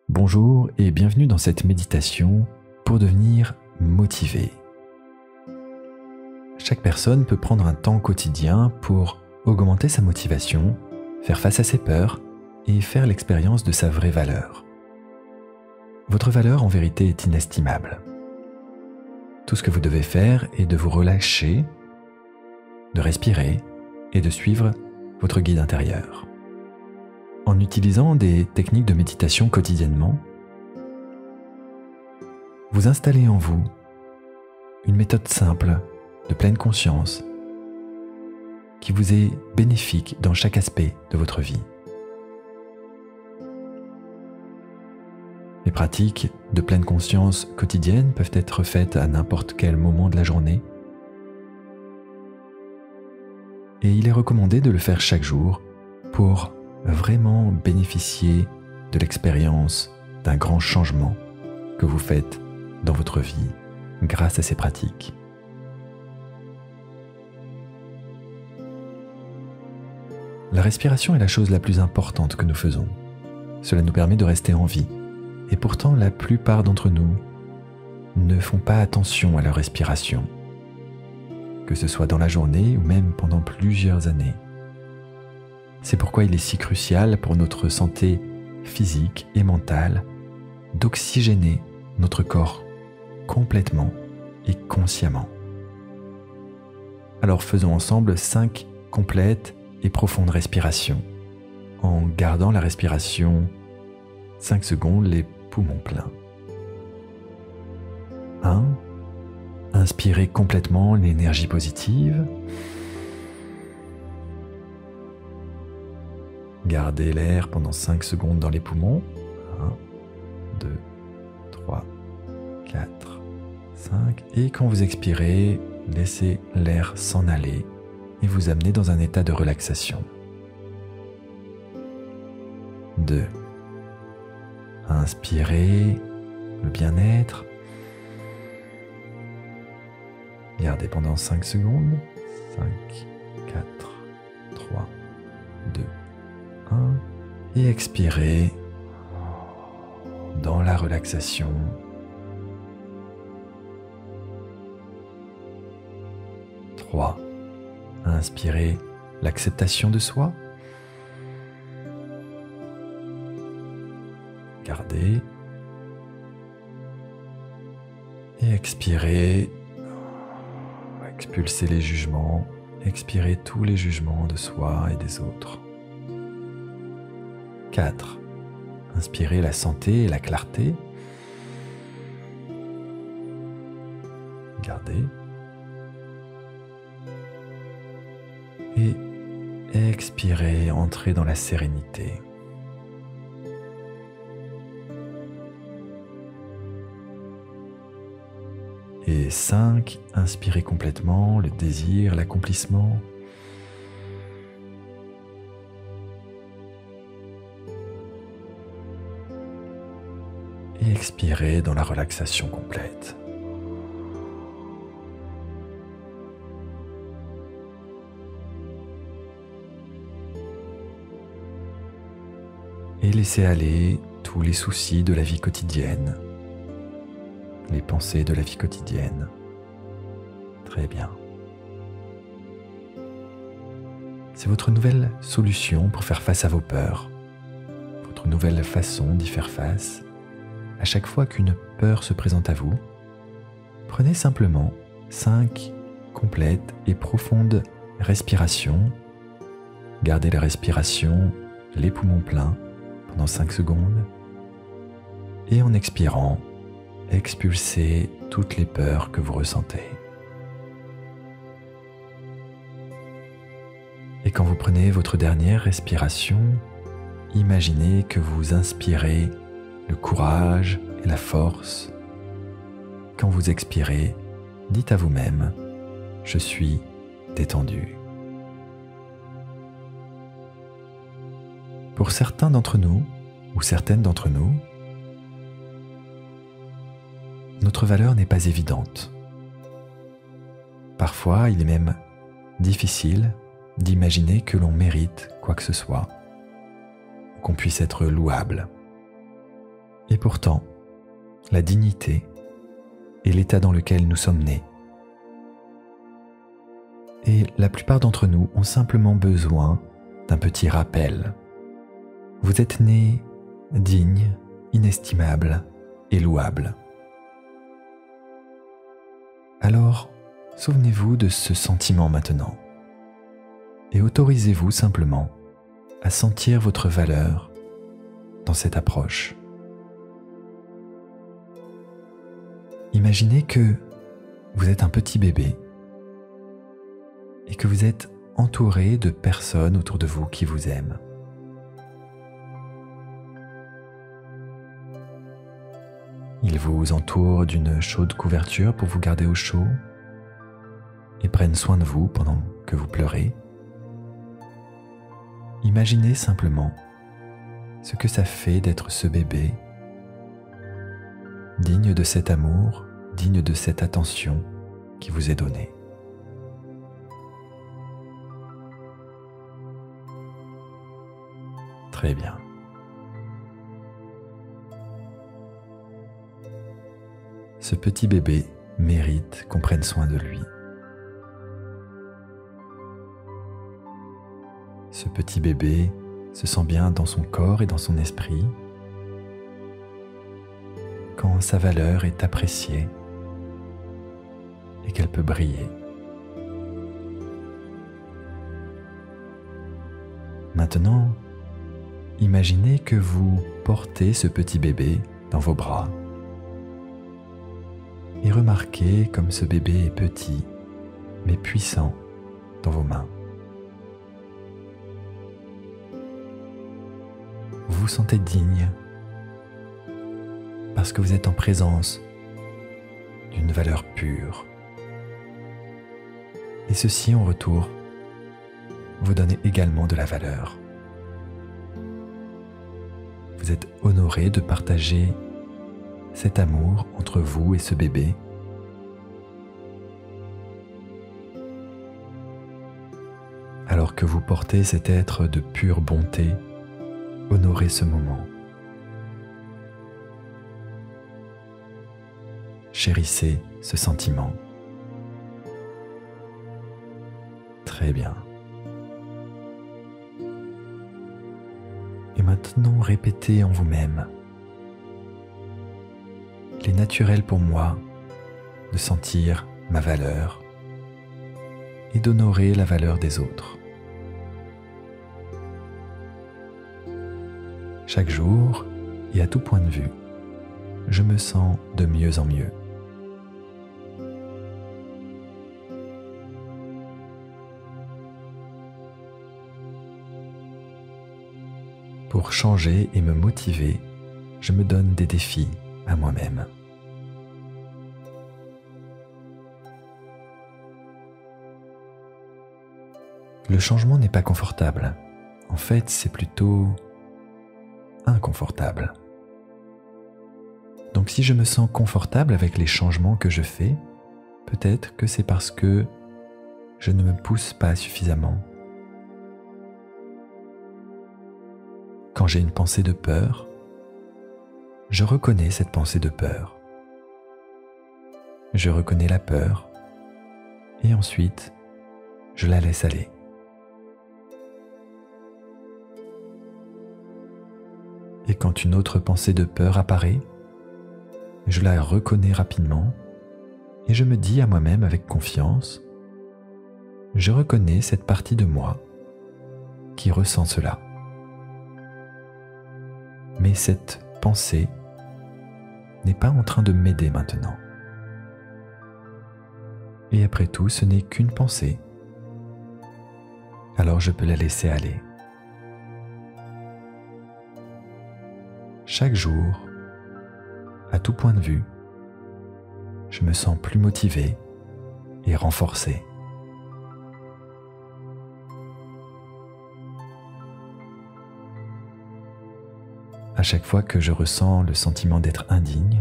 Bonjour et bienvenue dans cette méditation pour devenir motivé. Chaque personne peut prendre un temps quotidien pour augmenter sa motivation, faire face à ses peurs et faire l'expérience de sa vraie valeur. Votre valeur en vérité est inestimable. Tout ce que vous devez faire est de vous relâcher, de respirer et de suivre votre guide intérieur. En utilisant des techniques de méditation quotidiennement, vous installez en vous une méthode simple de pleine conscience qui vous est bénéfique dans chaque aspect de votre vie. Les pratiques de pleine conscience quotidienne peuvent être faites à n'importe quel moment de la journée et il est recommandé de le faire chaque jour pour vraiment bénéficier de l'expérience d'un grand changement que vous faites dans votre vie grâce à ces pratiques. La respiration est la chose la plus importante que nous faisons. Cela nous permet de rester en vie. Et pourtant, la plupart d'entre nous ne font pas attention à leur respiration, que ce soit dans la journée ou même pendant plusieurs années. C'est pourquoi il est si crucial pour notre santé physique et mentale d'oxygéner notre corps complètement et consciemment. Alors faisons ensemble 5 complètes et profondes respirations en gardant la respiration 5 secondes, les poumons pleins. 1. Inspirez complètement l'énergie positive. Gardez l'air pendant 5 secondes dans les poumons. 1, 2, 3, 4, 5. Et quand vous expirez, laissez l'air s'en aller et vous amener dans un état de relaxation. 2. Inspirez le bien-être. Gardez pendant 5 secondes. 5, 4, 3, 2, 1. Et expirez dans la relaxation. 3. Inspirez l'acceptation de soi. Gardez. Et expirez. Expulsez les jugements. Expirez tous les jugements de soi et des autres. 4. Inspirez la santé et la clarté. Gardez. Et expirez, entrez dans la sérénité. Et 5. Inspirez complètement le désir, l'accomplissement. Et expirez dans la relaxation complète. Et laissez aller tous les soucis de la vie quotidienne, les pensées de la vie quotidienne. Très bien. C'est votre nouvelle solution pour faire face à vos peurs, votre nouvelle façon d'y faire face. À chaque fois qu'une peur se présente à vous, prenez simplement 5 complètes et profondes respirations. Gardez la respiration, les poumons pleins pendant 5 secondes. Et en expirant, expulsez toutes les peurs que vous ressentez. Et quand vous prenez votre dernière respiration, imaginez que vous inspirez le courage et la force. Quand vous expirez, dites à vous-même « Je suis détendu ». Pour certains d'entre nous, ou certaines d'entre nous, notre valeur n'est pas évidente. Parfois, il est même difficile d'imaginer que l'on mérite quoi que ce soit, qu'on puisse être louable. Et pourtant, la dignité est l'état dans lequel nous sommes nés. Et la plupart d'entre nous ont simplement besoin d'un petit rappel. Vous êtes nés dignes, inestimables et louables. Alors, souvenez-vous de ce sentiment maintenant et autorisez-vous simplement à sentir votre valeur dans cette approche. Imaginez que vous êtes un petit bébé et que vous êtes entouré de personnes autour de vous qui vous aiment. Ils vous entourent d'une chaude couverture pour vous garder au chaud et prennent soin de vous pendant que vous pleurez. Imaginez simplement ce que ça fait d'être ce bébé, digne de cet amour, digne de cette attention qui vous est donnée. Très bien. Ce petit bébé mérite qu'on prenne soin de lui. Ce petit bébé se sent bien dans son corps et dans son esprit quand sa valeur est appréciée et qu'elle peut briller. Maintenant, imaginez que vous portez ce petit bébé dans vos bras et remarquez comme ce bébé est petit mais puissant dans vos mains. Vous vous sentez digne parce que vous êtes en présence d'une valeur pure. Et ceci en retour vous donne également de la valeur. Vous êtes honoré de partager cet amour entre vous et ce bébé. Alors que vous portez cet être de pure bonté, honorez ce moment. Chérissez ce sentiment. Très bien. Et maintenant, répétez en vous-même. Il est naturel pour moi de sentir ma valeur et d'honorer la valeur des autres. Chaque jour et à tout point de vue, je me sens de mieux en mieux. Pour changer et me motiver, je me donne des défis à moi-même. Le changement n'est pas confortable. En fait, c'est plutôt inconfortable. Donc si je me sens confortable avec les changements que je fais, peut-être que c'est parce que je ne me pousse pas suffisamment. Quand j'ai une pensée de peur, je reconnais cette pensée de peur. Je reconnais la peur et ensuite, je la laisse aller. Et quand une autre pensée de peur apparaît, je la reconnais rapidement et je me dis à moi-même avec confiance, je reconnais cette partie de moi qui ressent cela. Mais cette pensée n'est pas en train de m'aider maintenant. Et après tout, ce n'est qu'une pensée. Alors je peux la laisser aller. Chaque jour, à tout point de vue, je me sens plus motivé et renforcé. À chaque fois que je ressens le sentiment d'être indigne,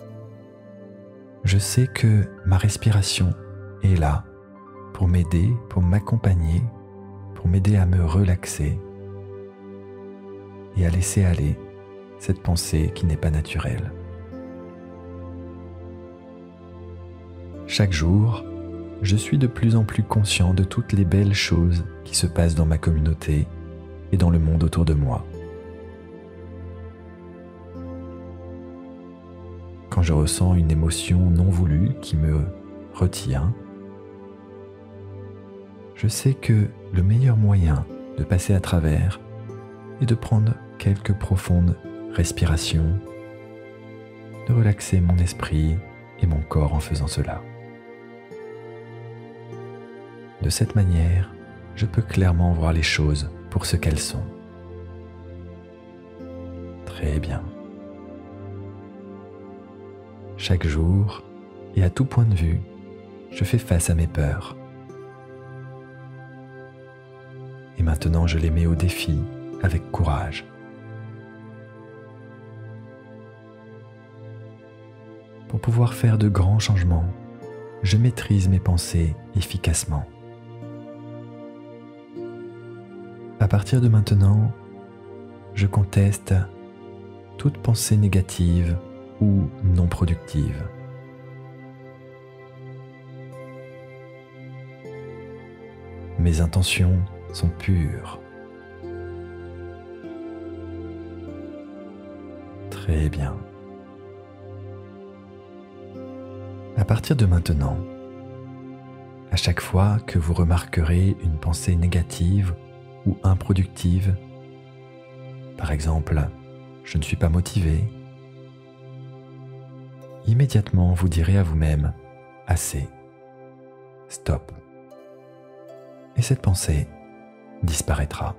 je sais que ma respiration est là pour m'aider, pour m'accompagner, pour m'aider à me relaxer et à laisser aller cette pensée qui n'est pas naturelle. Chaque jour, je suis de plus en plus conscient de toutes les belles choses qui se passent dans ma communauté et dans le monde autour de moi. Quand je ressens une émotion non voulue qui me retient, je sais que le meilleur moyen de passer à travers est de prendre quelques profondes respirations, de relaxer mon esprit et mon corps en faisant cela. De cette manière, je peux clairement voir les choses pour ce qu'elles sont. Très bien. Chaque jour, et à tout point de vue, je fais face à mes peurs. Et maintenant, je les mets au défi avec courage. Pour pouvoir faire de grands changements, je maîtrise mes pensées efficacement. À partir de maintenant, je conteste toute pensée négative ou non productive. Mes intentions sont pures. Très bien. À partir de maintenant, à chaque fois que vous remarquerez une pensée négative ou improductive, par exemple, je ne suis pas motivé, immédiatement vous direz à vous-même « assez », « stop ». Et cette pensée disparaîtra.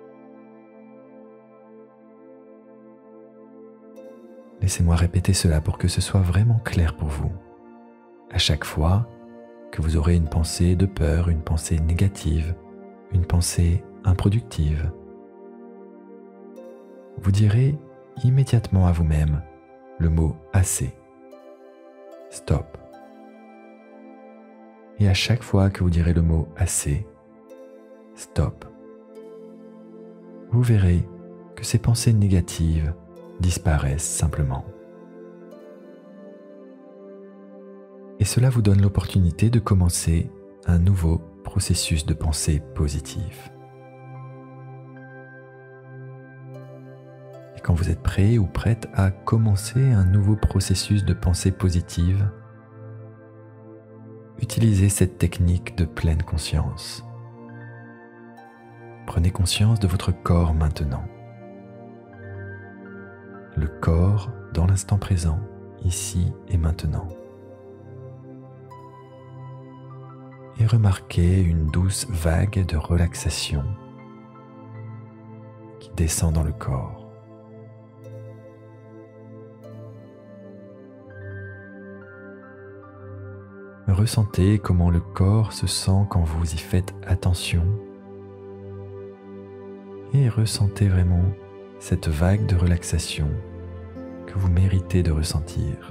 Laissez-moi répéter cela pour que ce soit vraiment clair pour vous. À chaque fois que vous aurez une pensée de peur, une pensée négative, une pensée improductive, vous direz immédiatement à vous-même le mot « assez », « stop ». Et à chaque fois que vous direz le mot « assez », stop, vous verrez que ces pensées négatives disparaissent simplement. Et cela vous donne l'opportunité de commencer un nouveau processus de pensée positive. Et quand vous êtes prêt ou prête à commencer un nouveau processus de pensée positive, utilisez cette technique de pleine conscience. Prenez conscience de votre corps maintenant. Le corps dans l'instant présent, ici et maintenant. Et remarquez une douce vague de relaxation qui descend dans le corps. Ressentez comment le corps se sent quand vous y faites attention et ressentez vraiment cette vague de relaxation que vous méritez de ressentir.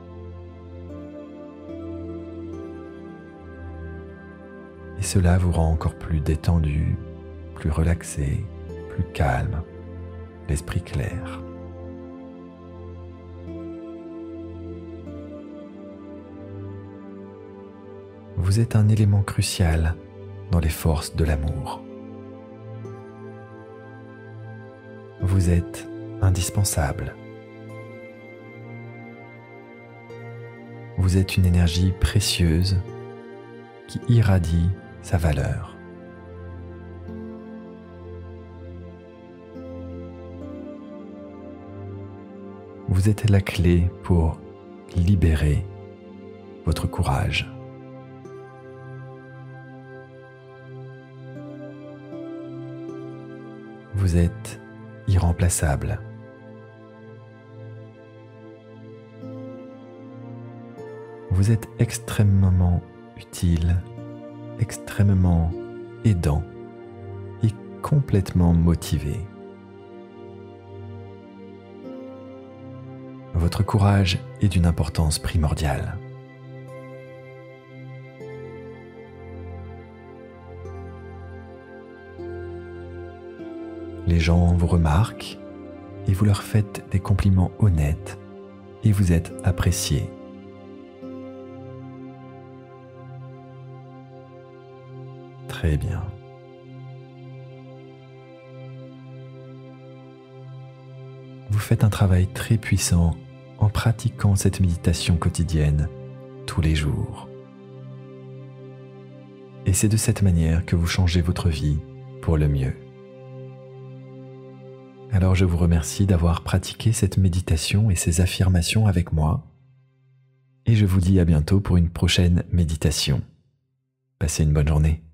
Et cela vous rend encore plus détendu, plus relaxé, plus calme, l'esprit clair. Vous êtes un élément crucial dans les forces de l'amour. Vous êtes indispensable. Vous êtes une énergie précieuse qui irradie sa valeur. Vous êtes la clé pour libérer votre courage. Vous êtes irremplaçable. Vous êtes extrêmement utile, extrêmement aidant et complètement motivé. Votre courage est d'une importance primordiale. Les gens vous remarquent et vous leur faites des compliments honnêtes et vous êtes apprécié. Très bien. Vous faites un travail très puissant en pratiquant cette méditation quotidienne tous les jours. Et c'est de cette manière que vous changez votre vie pour le mieux. Alors je vous remercie d'avoir pratiqué cette méditation et ces affirmations avec moi. Et je vous dis à bientôt pour une prochaine méditation. Passez une bonne journée.